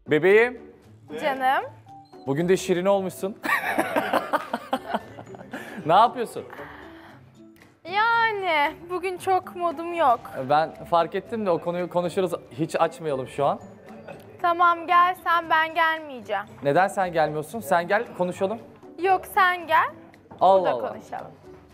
Bebeğim. Canım. Bugün de şirin olmuşsun. Ne yapıyorsun? Yani bugün çok modum yok. Ben fark ettim de o konuyu konuşuruz. Hiç açmayalım şu an. Tamam gel sen, ben gelmeyeceğim. Neden sen gelmiyorsun? Sen gel konuşalım. Yok sen gel. Allah Burada Allah. konuşalım.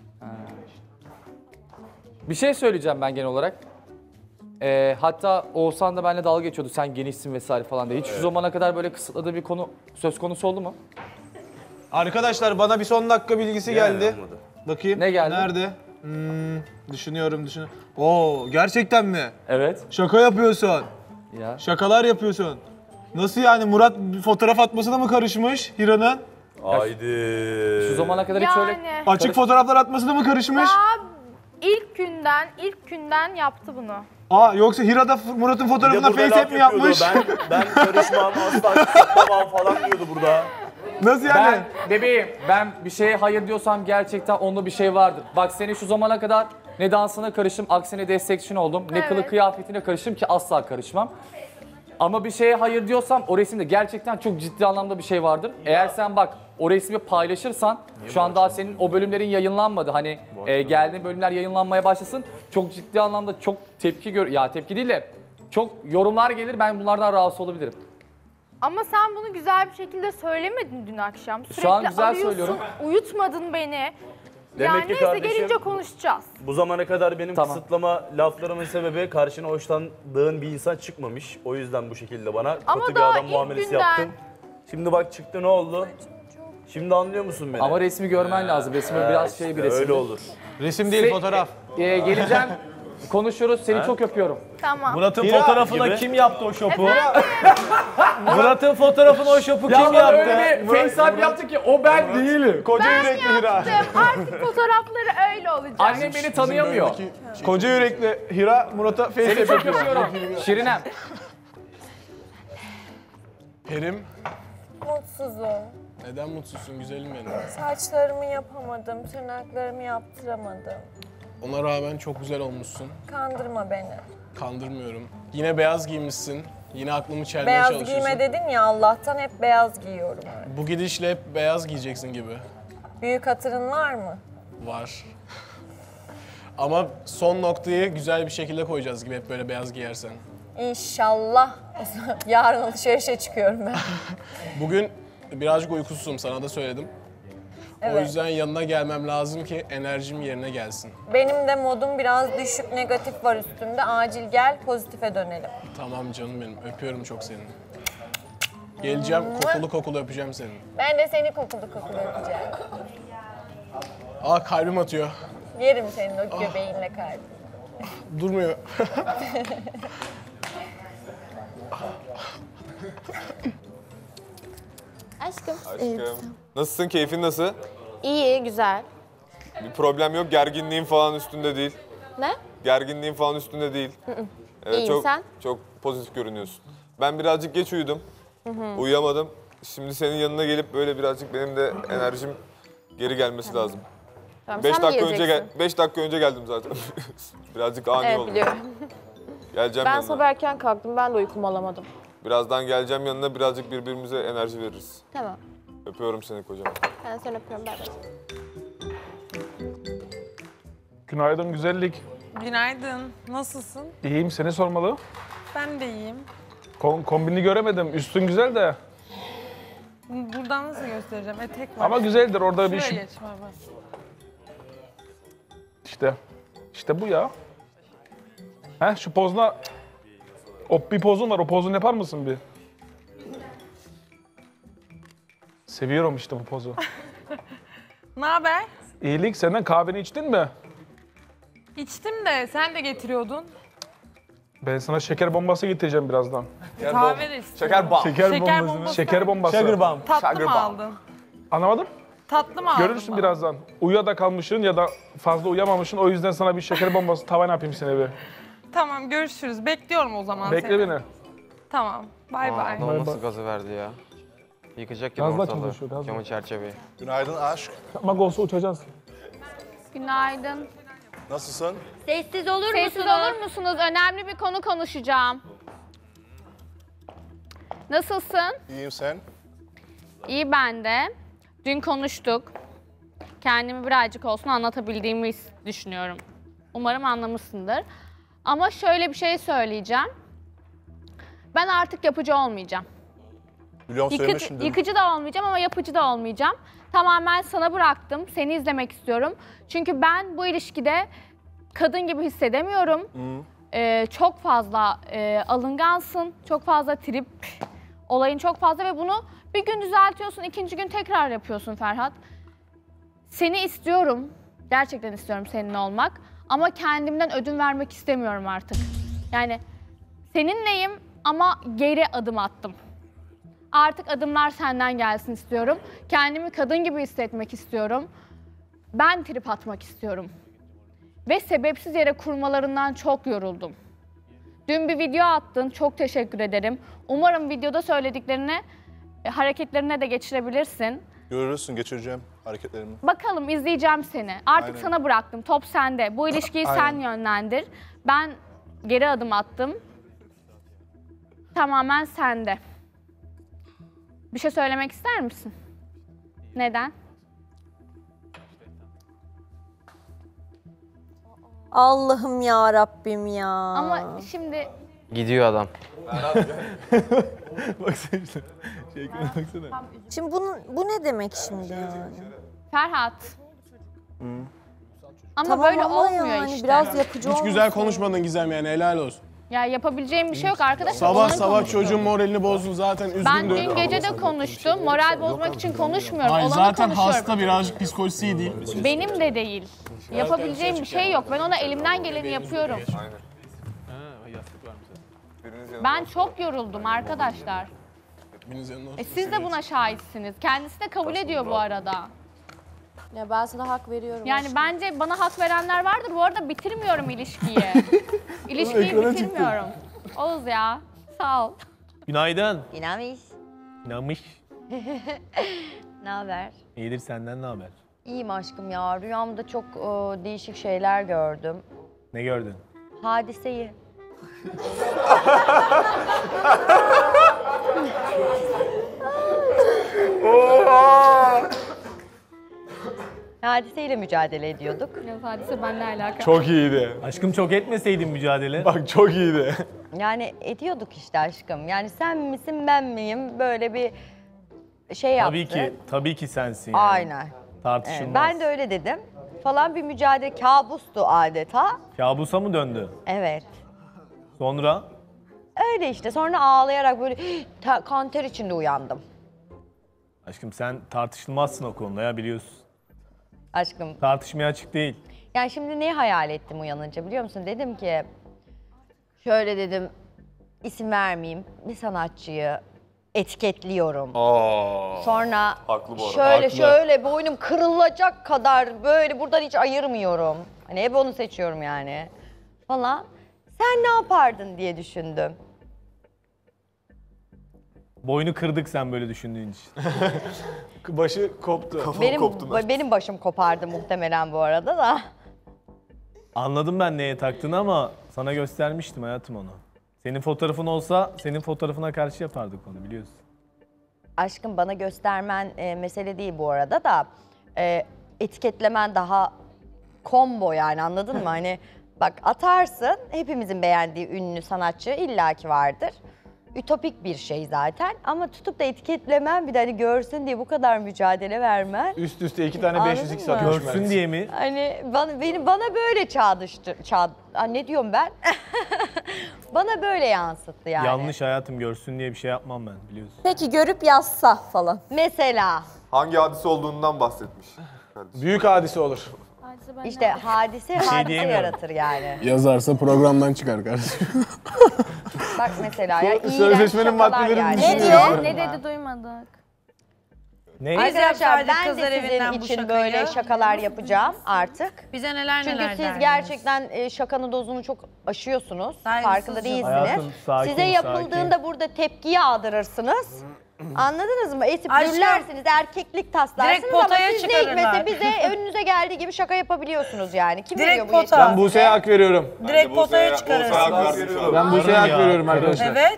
Bir şey söyleyeceğim ben genel olarak. Hatta Oğuzhan da benimle dalga geçiyordu. Sen genişsin vesaire falan diye. Hiç şu zamana kadar böyle kısıtladığı bir konu söz konusu oldu mu? Arkadaşlar bana bir son dakika bilgisi geldi. Bakayım. Ne geldi? Nerede? Düşünüyorum. Oo, gerçekten mi? Evet. Şaka yapıyorsun. Ya. Şakalar yapıyorsun. Nasıl yani, Murat bir fotoğraf atmasına mı karışmış Hira'nın? Haydi. Şu zamana kadar hiç öyle... Yani Açık fotoğraflar atmasına mı karışmış? daha ilk günden yaptı bunu. Aa, yoksa Hira da Murat'ın Bir de fotoğrafına burada face laf mi yapıyordu. yapmış? Ben karışmam, asla kısıtlamam falan diyordu burada. Nasıl yani? Bebeğim, ben bir şeye hayır diyorsam gerçekten onda bir şey vardır. Bak seni şu zamana kadar ne dansına karışım, aksine destekçin oldum. Ne kılık Evet. kıyafetine karışım ki asla karışmam. Ama bir şeye hayır diyorsam o resimde gerçekten çok ciddi anlamda bir şey vardır. Eğer sen bak o resmi paylaşırsan, şu an daha senin o bölümlerin yayınlanmadı. Hani geldiğin bölümler yayınlanmaya başlasın. Çok ciddi anlamda çok tepki tepki değil de çok yorumlar gelir. Ben bunlardan rahatsız olabilirim. Ama sen bunu güzel bir şekilde söylemedin dün akşam. Sürekli Şu an güzel arıyorsun, söylüyorum. Uyutmadın beni. Demek Yani ki neyse kardeşim, gelince konuşacağız. Bu zamana kadar benim Tamam. kısıtlama laflarımın sebebi karşına hoşlandığın bir insan çıkmamış. O yüzden bu şekilde bana Ama kötü bir daha adam ilk muamelesi günden. yaptın. Şimdi bak çıktı, ne oldu? Şimdi anlıyor musun beni? Ama resmi görmen lazım. Resmi biraz şey bir resim. Öyle olur. Resim değil, fotoğraf. Geleceğim, konuşuruz. Seni çok öpüyorum. Tamam. Murat'ın Hira fotoğrafına gibi. kim yaptı o şopu? Efendim? Murat'ın fotoğrafına o şopu kim Ya yaptı? öyle bir FaceTime yaptı ki o ben değilim. Koca Ben yürekli Hira. yaptım. Artık fotoğrafları öyle olacak. Annem beni tanıyamıyor. Koca yürekli Hira Murat'a face Seni çok yapıyor. öpüyorum. Şirinem. Kerim. Mutsuzum. Neden mutsuzsun güzelim benim? Saçlarımı yapamadım, tırnaklarımı yaptıramadım. Ona rağmen çok güzel olmuşsun. Kandırma beni. Kandırmıyorum. Yine beyaz giymişsin. Yine aklımı çelmeye Beyaz çalışıyorsun. giyme dedin ya, Allah'tan hep beyaz giyiyorum. Bu gidişle hep beyaz giyeceksin gibi. Büyük hatırın var mı? Var. Ama son noktayı güzel bir şekilde koyacağız gibi hep böyle beyaz giyersen. İnşallah. Yarın alışverişe çıkıyorum ben. Bugün birazcık uykusuzum, sana da söyledim. O Evet. yüzden yanına gelmem lazım ki enerjim yerine gelsin. Benim de modum biraz düşük, negatif var üstümde. Acil gel, pozitife dönelim. Tamam canım benim, öpüyorum çok seni. Geleceğim, kokulu kokulu öpeceğim seni. Ben de seni kokulu kokulu öpeceğim. Aa, kalbim atıyor. Yerim senin o göbeğinle kalbini. Durmuyor. Aşkım. Nasılsın? Keyfin nasıl? İyi, güzel. Bir problem yok. Gerginliğin falan üstünde değil. Ne? Gerginliğin falan üstünde değil. İyiyim, çok, sen? Çok pozitif görünüyorsun. Ben birazcık geç uyudum. Uyuyamadım. Şimdi senin yanına gelip böyle birazcık benim de enerjim geri gelmesi lazım. Tamam, 5 sen mi dakika önce geleceksin? 5 dakika önce geldim zaten. Birazcık ani Evet, oldu. biliyorum. Geleceğim Ben yanına. sabah erken kalktım, ben de uykumu alamadım. Birazdan geleceğim yanına, birazcık birbirimize enerji veririz. Tamam. Öpüyorum seni kocaman. Ben seni öpüyorum, bay bay. Günaydın güzellik. Günaydın. Nasılsın? İyiyim, seni sormalı. Ben de iyiyim. Kombini göremedim. Üstün güzel de. Buradan nasıl göstereceğim? Etek var. Ama güzeldir orada Şuraya bir şey. geç baba. İşte. İşte bu ya. Heh, şu pozuna... Bir pozun var. O pozunu yapar mısın bir? Seviyorum işte bu pozu. Ne haber? İyilik. Senden kahveni içtin mi? İçtim de sen de getiriyordun. Ben sana şeker bombası getireceğim birazdan. Kahve de istiyorum. Şeker bal. Şeker bombası. Şeker bombası. Sugar bomb. Tatlı mı aldın? Anlamadım. Tatlı mı aldın? Görürsün bana? birazdan. Uyuya kalmışsın ya da fazla uyuyamamışsın. O yüzden sana bir şeker bombası tavan yapayım seni bir. Tamam, görüşürüz. Bekliyorum o zaman Bekle seni. beni. Tamam. Bay bay. Bay bay. Gazı verdi ya. Yıkacak gibi Gazla ortalığı. çalışıyor, gazla. Camı çerçeveyi. Günaydın aşk. Yapmak olsa uçacaksın. Günaydın. Nasılsın? Sessiz olur musunuz? Önemli bir konu konuşacağım. Nasılsın? İyiyim sen? İyi ben de. Dün konuştuk. Kendimi birazcık olsun anlatabildiğimi düşünüyorum. Umarım anlamışsındır. Ama şöyle bir şey söyleyeceğim. Ben artık yapıcı olmayacağım. Biliyorum söylemişim değil mi? Yıkıcı da olmayacağım ama yapıcı da olmayacağım. Tamamen sana bıraktım. Seni izlemek istiyorum. Çünkü ben bu ilişkide kadın gibi hissedemiyorum. Çok fazla alıngansın. Çok fazla trip. Olayın çok fazla ve bunu bir gün düzeltiyorsun, ikinci gün tekrar yapıyorsun Ferhat. Seni istiyorum. Gerçekten istiyorum seninle olmak. Ama kendimden ödün vermek istemiyorum artık. Yani seninleyim ama geri adım attım. Artık adımlar senden gelsin istiyorum. Kendimi kadın gibi hissetmek istiyorum. Ben trip atmak istiyorum. Ve sebepsiz yere kurmalarından çok yoruldum. Dün bir video attın, çok teşekkür ederim. Umarım videoda söylediklerini hareketlerine de geçirebilirsin. Görürsün, geçireceğim hareketlerimi. Bakalım, izleyeceğim seni. Artık Aynen. sana bıraktım, top sende. Bu ilişkiyi sen yönlendir. Ben geri adım attım. Tamamen sende. Bir şey söylemek ister misin? Neden? Allah'ım ya Rabbim ya. Ama şimdi Gidiyor adam. Baksana işte. Baksana. Şimdi bu ne demek şimdi yani? Ferhat. Ama Tamam böyle ama olmuyor yani işte. biraz yapıcı Hiç olmasın. güzel konuşmadın Gizem yani helal olsun. Ya yapabileceğim bir şey yok arkadaşlar. Sabah Onların sabah konuştuğu. çocuğun moralini bozdun zaten Ben üzgündü. dün gece de konuştum. Moral bozmak için konuşmuyorum. Hayır Olanı zaten konuşuyorum. hasta birazcık psikolojisi iyi değil. Benim de değil. Yapabileceğim bir şey yok. Ben ona elimden geleni yapıyorum. Aynen. Biriniz yanında Ben çok yoruldum arkadaşlar. Biriniz yanında olsun. Siz de buna şahitsiniz. Kendisi de kabul ediyor bu arada. Ya ben sana hak veriyorum. Yani bence bana hak verenler vardır. Bu arada bitirmiyorum ilişkiyi. İlişkiyi bitirmiyorum. Oğuz ya, sağ ol. Günaydın. İnamış. İnanmış. Ne haber? İyidir, senden ne haber? İyiyim aşkım ya. Rüyamda çok değişik şeyler gördüm. Ne gördün? Hadiseyi. Hadiseyle mücadele ediyorduk. Biraz hadise benimle alakalı. Çok iyiydi. Aşkım çok etmeseydin mücadele. Bak çok iyiydi. Yani ediyorduk işte aşkım. Yani sen misin ben miyim? Böyle bir şey yaptık. Tabii ki sensin yani. Aynen. Tartışılmaz. Evet, ben de öyle dedim. Falan bir mücadele, kabustu adeta. Kabusa mı döndü? Evet. Sonra? Öyle işte. Sonra ağlayarak böyle kanter içinde uyandım. Aşkım sen tartışılmazsın o konuda ya, biliyorsun. Aşkım. Tartışmaya açık değil. Yani şimdi neyi hayal ettim uyanınca biliyor musun? Dedim ki, şöyle dedim, isim vermeyeyim, bir sanatçıyı etiketliyorum. Sonra Haklı bu arada. şöyle Haklı. şöyle boynum kırılacak kadar böyle buradan hiç ayırmıyorum. Hani hep onu seçiyorum yani falan. Sen ne yapardın diye düşündüm. Boynu kırdık sen böyle düşündüğün için. Başı koptu. Benim başım kopardı muhtemelen bu arada da. Anladım ben neye taktığını ama sana göstermiştim hayatım onu. Senin fotoğrafın olsa senin fotoğrafına karşı yapardık onu, biliyorsun. Aşkım bana göstermen mesele değil bu arada da etiketlemen daha combo yani, anladın mı? Hani bak atarsın, hepimizin beğendiği ünlü sanatçı illaki vardır. Ütopik bir şey zaten ama tutup da etiketlemen, bir de hani görsün diye bu kadar mücadele vermen. Üst üste 2 tane Anladın 500 mı? atmış Görsün diye mi? Hani bana böyle ne diyorum ben? Bana böyle yansıttı yani. Yanlış hayatım, görsün diye bir şey yapmam ben, biliyorsun. Peki görüp yazsa falan. Mesela. hangi hadise olduğundan bahsetmiş. Büyük hadise olur. İşte hadise diyemiyorum. yaratır yani. Yazarsa programdan çıkar kardeşim. Bak mesela ya iğrenç Sözleşmenin şakalar maddelerini yani. düşünüyorum. Ne dedi duymadık. Ne? Arkadaşlar ben Kızlar de evinden sizin bu için şakayı. böyle şakalar yapacağım artık. Bize neler Çünkü neler siz derdiniz. gerçekten şakanın dozunu çok aşıyorsunuz. Saygısızca. Farkında değilsiniz. Hayatım, sakin, Size yapıldığında burada tepki yağdırırsınız. Anladınız mı? Esip Aşkım. gürlersiniz, erkeklik taslarsınız Direkt ama potaya siz ne çıkarırlar. hikmetse bize önünüze geldiği gibi şaka yapabiliyorsunuz yani. Kim Direkt veriyor bu pota. yetkiyi? Ben Buse'ye hak veriyorum. Direkt potaya çıkarırsın. Ben Buse'ye hak veriyorum arkadaşlar. Evet.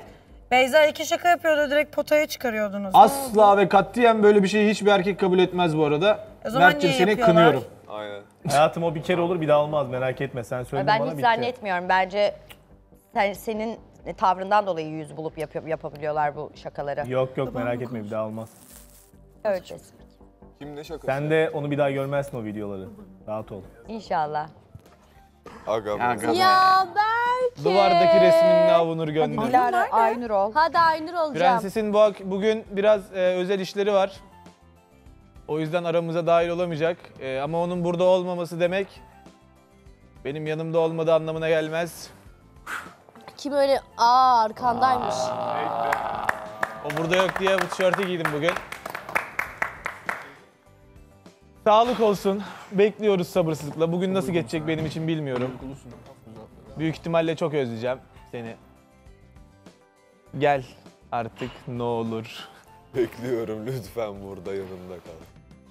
Beyza iki şaka yapıyordu, direkt potaya çıkarıyordunuz. Ne oldu? Asla ve katiyen böyle bir şeyi hiçbir erkek kabul etmez bu arada. O zaman Mert'cim niye seni yapıyorlar? kınıyorum. Aynen. Hayatım o bir kere olur bir daha olmaz merak etme sen söyledin Ben bana hiç bitti. zannetmiyorum. Bence senin tavrından dolayı yüz bulup yapabiliyorlar bu şakaları. Yok merak etme bir daha olmaz. Öleceğiz. Kim ne şakası? Sen de onu bir daha görmezsin o videoları. Rahat ol. İnşallah. Aga be. Ya Berke. Duvardaki resmini avunur gönder. Dilara Aynur ol. Hadi Aynur olacağım. Prensesin bugün biraz özel işleri var. O yüzden aramıza dahil olamayacak. Ama onun burada olmaması demek benim yanımda olmadığı anlamına gelmez. Kim öyle arkandaymış. O burada yok diye bu tişörtü giydim bugün. Sağlık olsun. Bekliyoruz sabırsızlıkla. Bugün nasıl geçecek benim için bilmiyorum. Büyük ihtimalle çok özleyeceğim seni. Gel artık ne olur. Bekliyorum lütfen burada yanımda kal.